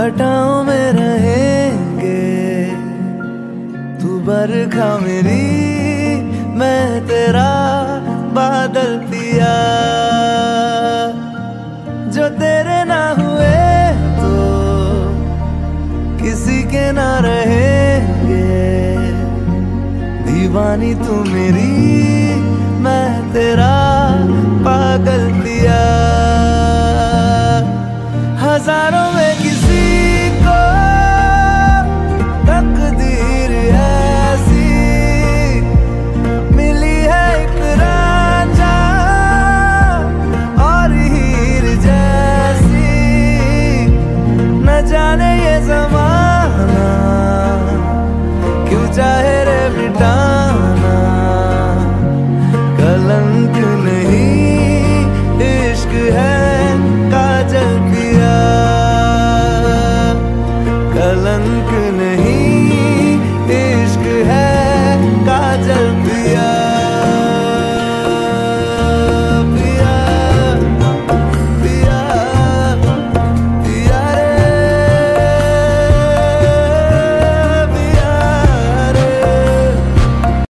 घटाओं में रहेंगे, तू बरखा मेरी, मैं तेरा बादल पिया। जो तेरे ना हुए तो किसी के ना रहेंगे, दीवानी तू मेरी, मैं तेरा पागल पिया। हजारों में किसी को तकदीर ऐसी मिली है, एक रांझा और हीर जैसी। न जाने ये ज़माना क्यों चाहे रे मिटा